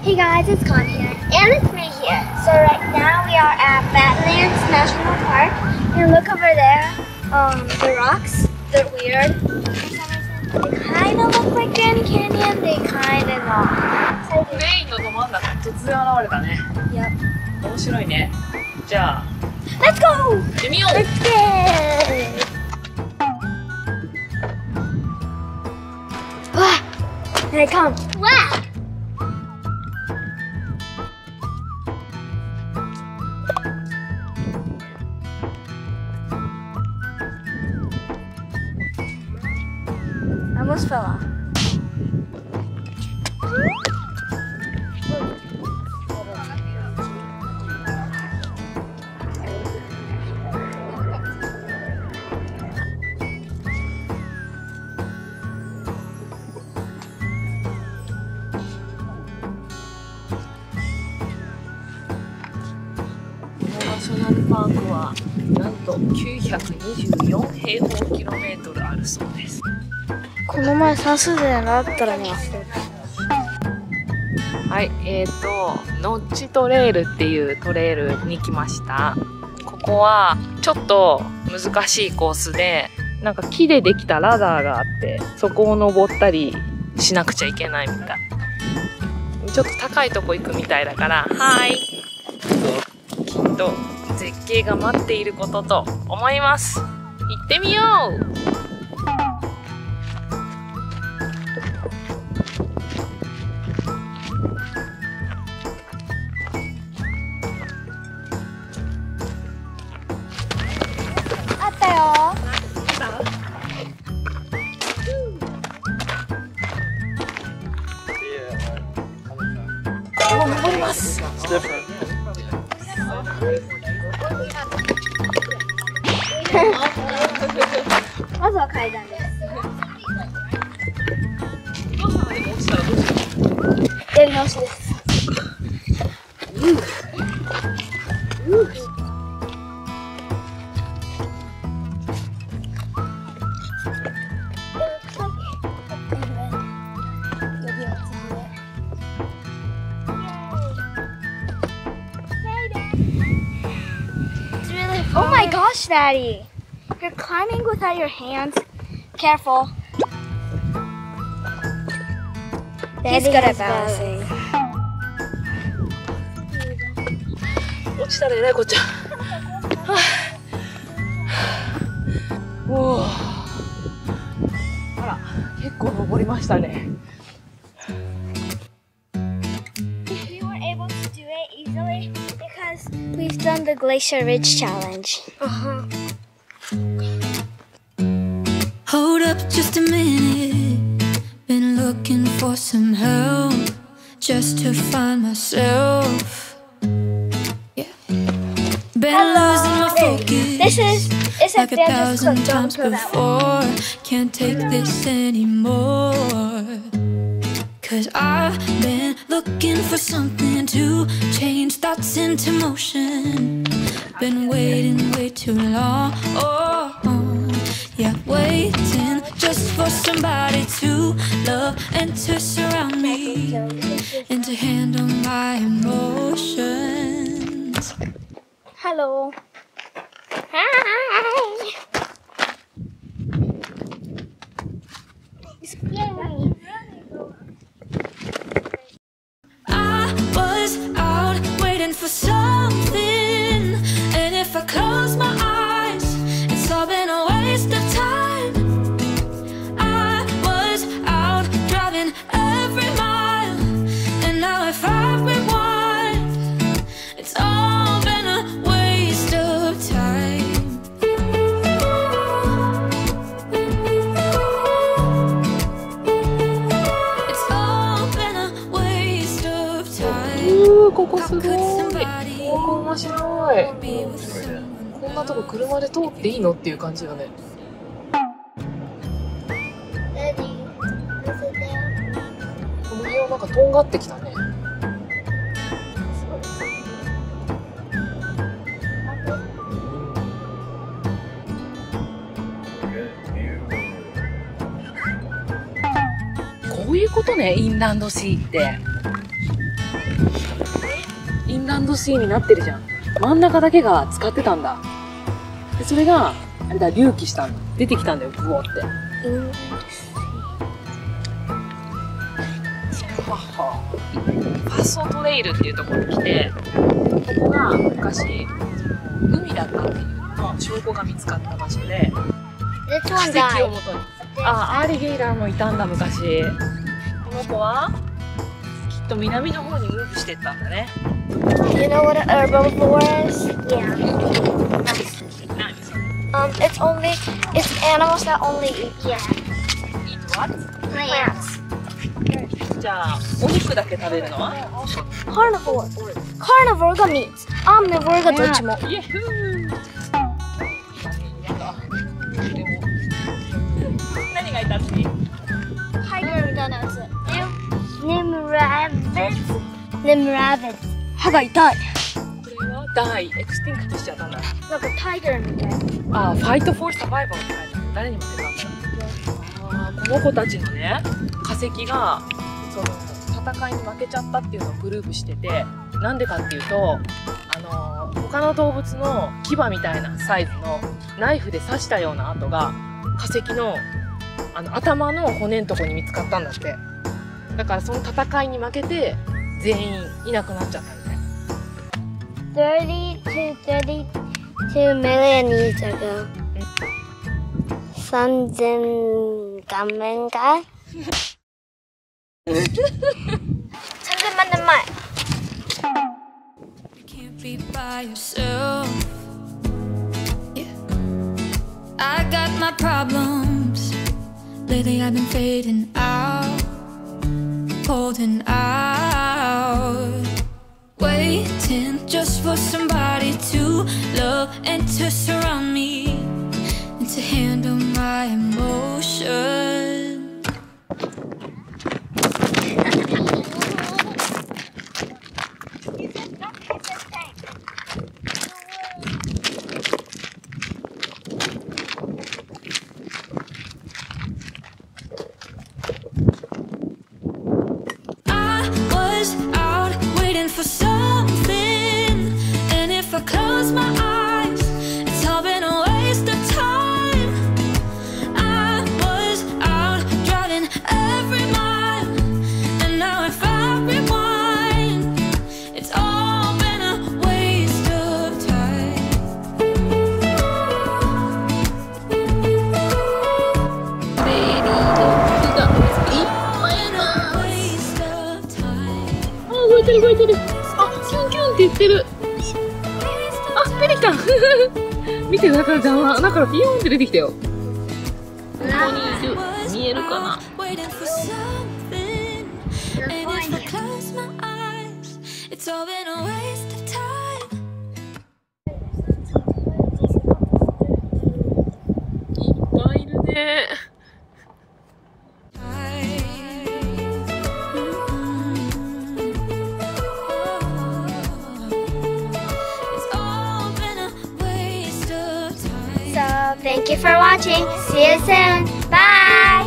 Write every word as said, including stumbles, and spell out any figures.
Hey guys, it's Con here, and it's me here. So right now we are at Badlands National Park, and look over there, um, the rocks, they're weird. They kind of look like Grand Canyon, they kind of not. So メインのど真ん中に突然現れたね。 Yep. 面白いね。じゃあ、 Let's go! 行ってみよう。 Let's go! Wow! Here it comes. Wow! I almost fell off. ナショナルパークはなんときゅうひゃくにじゅうよん平方キロメートルあるそうです。 この前算数で習ったらね。 はい、えーと、ノッチトレイルっていうトレイルに来ました。ここはちょっと難しいコースで、なんか木でできたラダーがあって、そこを登ったりしなくちゃいけないみたい。ちょっと高いとこ行くみたいだから、はい。きっと絶景が待っていることと思います。行ってみよう。 あったよ。 もう登ります。 まずは階段です。 お父さんがでも落ちたらどうしよう。 やり直しです。Oh my gosh, Daddy! You're climbing without your hands. Careful. He's good at balancing. 落ちたらえらいこっちゃ。はあ、おお。あら、結構登りましたね。 You were able to do it easily because we've done the Glacier Ridge Challenge. Uh-huh. Hold up just a minute. Been looking for some help just to find myself. Yeah. Been Hello. losing my focus. This is it's like a a just thousand click. Don't times throw that before. one. Can't take this anymore. Cause I've been looking for something to change thoughts into motion. Been waiting way too long. Oh, yeah, waiting just for somebody to love and to surround me and to handle my emotions. Hello. Hi. Yay. I was out waiting for something, and if I close my eyes, it's all been a waste of time. I was out driving every mile, and now if I rewind, it's all been a waste of time. It's all been a waste of time. うー、ここすごい。ここ面白い。こんなとこ車で通っていいのっていう感じだね。この辺はなんかとんがってきたね。こういうことね、インランドシーって。 インランドシーになってるじゃん。真ん中だけが使ってたんだ。でそれがあれだ、隆起したんだ。出てきたんだよ、ブオって。ははファストトレイルっていうところに来て、ここが昔海だったっていうの証拠が見つかった場所で、 This 化 one 石を died. もとに、あ、アーリゲイラーもいたんだ昔。この子はきっと南の方にムーブしてったんだね。 You know what an herbivore is? Yeah. Um, it's only it's animals that only eat yeah Eat what? plants. じゃあお肉だけ食べるのは Carnivore. Carnivore が meat. Omnivore がどっちも。 イエフー。何がいた次？ Tiger みたいなやつ。Nimrabbit. Nimrabbit. 歯が痛い。 これはダイエクスティンクトしちゃったんだ。 なんか Tiger みたい。 あ、ファイトフォーサバイバーって書いてある。誰に負けたんだろう。あー、この子たちのね化石がその戦いに負けちゃったっていうのをグループしてて、なんでかっていうと、あのー、他の動物の牙みたいなサイズのナイフで刺したような跡が化石のあの頭の骨のとこに見つかったんだって。だからその戦いに負けて全員いなくなっちゃったみたい。 thirty to thirty-two million years ago. 三千万年か三千万年前。 You can't be by yourself. Yeah. I got my problems. Lately I've been fading out, holding out, waiting just for somebody to love and to surround me and to handle my emotions. For something, and if I close my eyes, it's all been a waste of time. I was out driving every mile, and now if I rewind, it's all been a waste of time. Baby, waste of time. 動いてる動いてる。あ、キュンキュンって言ってる。あ、出てきた。見て、だから邪魔。だからビヨーンって出てきたよ。ここにいる。見えるかな。 Waiting for something, and if I close my eyes, it's all been a waste of time. いっぱいいるね。 So thank you for watching. See you soon. Bye.